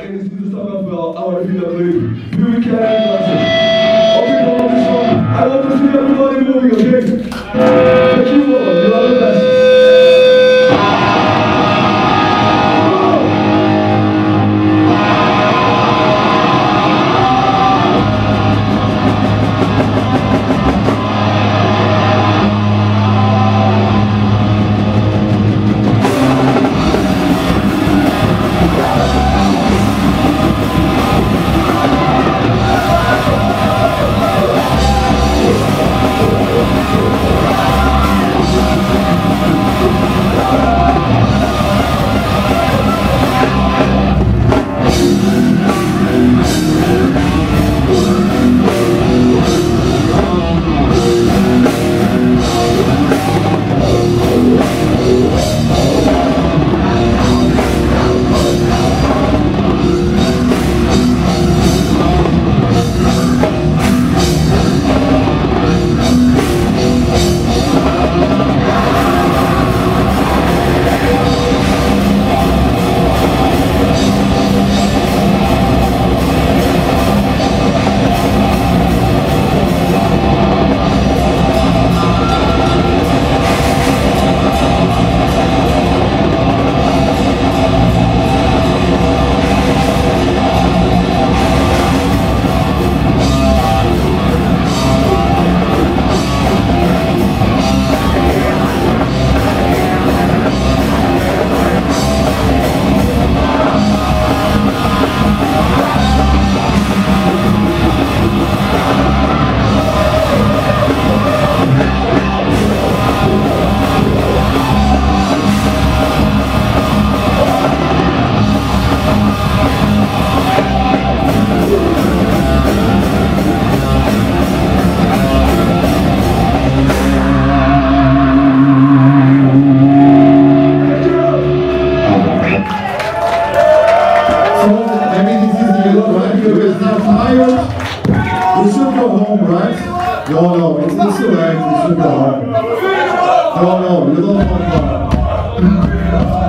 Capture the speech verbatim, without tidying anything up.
Enge Sieht dank für our Fehler drin. Für mich keine Klasse. Auf jeden Fall noch schon. I want to see everybody moving, okay? Thank you all. You are the best. No, no, it's this way, you should go home. No, no, you don't want to go home.